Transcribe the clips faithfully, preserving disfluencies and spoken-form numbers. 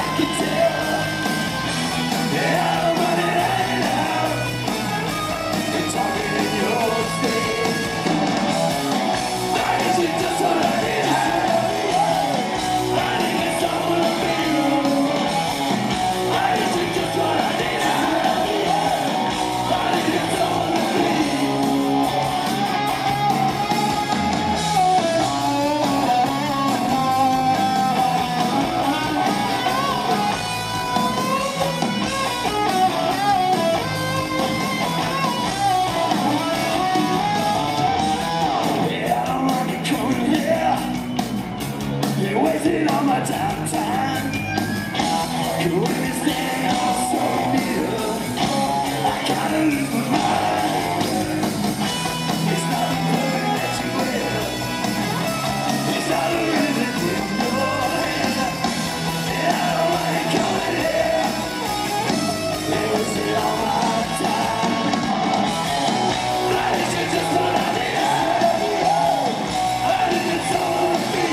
Wasting all my time, time. You always stand on so near. I gotta lose my mind. It's not a burden that you wear. It's not a rhythm in your hand. And I don't want it coming here. They wasting all my time. Why did you just put on the air? I didn't tell me.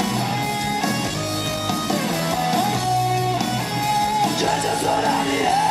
Just what I need.